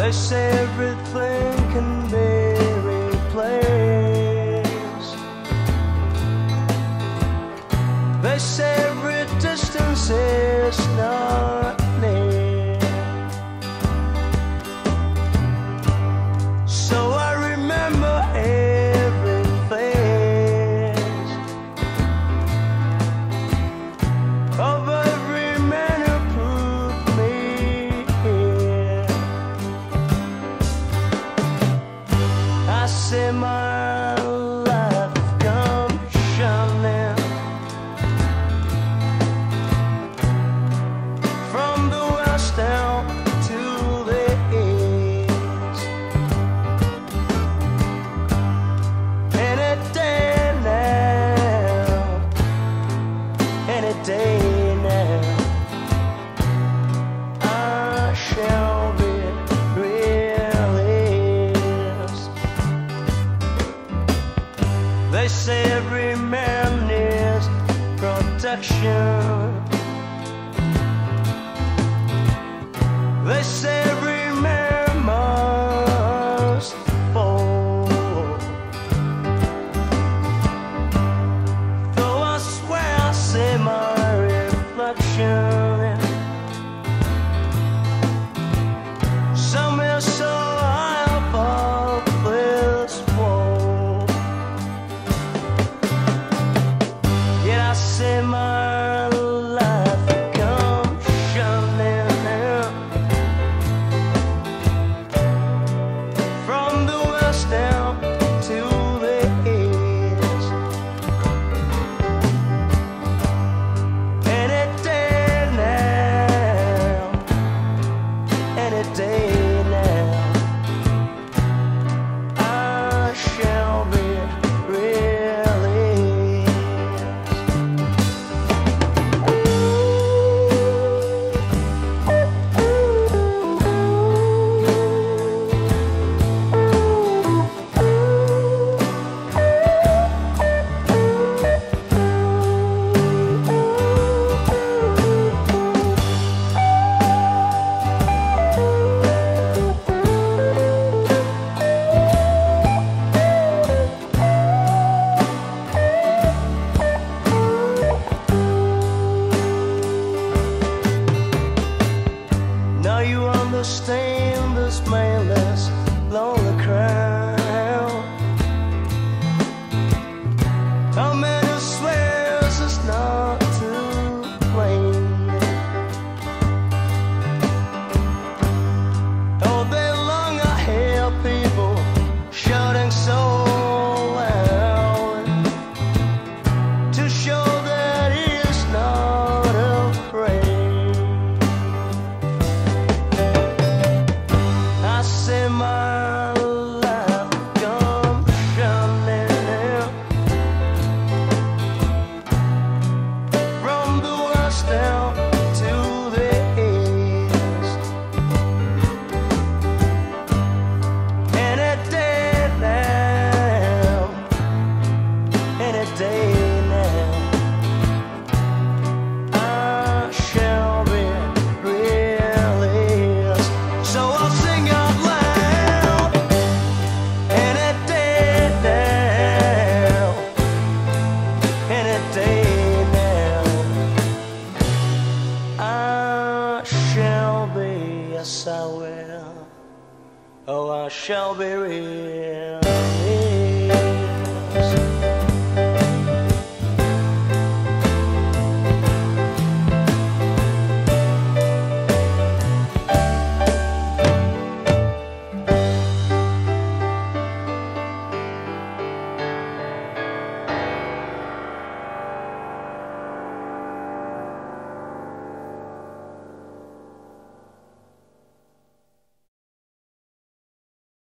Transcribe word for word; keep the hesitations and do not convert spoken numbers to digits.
They say everything can be replaced. They say every distance is not near. So I remember every face of every man who put me here. I say my life come shining from the west down to the east. Any day now, any day now, I shall be released. They say every man needs protection. They say every man must fall. Though I swear I see my reflection somewhere so high above this wall. Yet I see my life come shining from the west down to the east. Any day now, any day now, I shall be released. Now you understand this manless, lonely crowd. How many swears it's not to blame? All day long I hear people shouting so loud to show that he is not afraid. I say my life come shining from the west down to the east. Any day now, any day now, I shall be released. So I'll sing out loud. Any day now, any day now, I shall be, yes I will. Oh, I shall be real.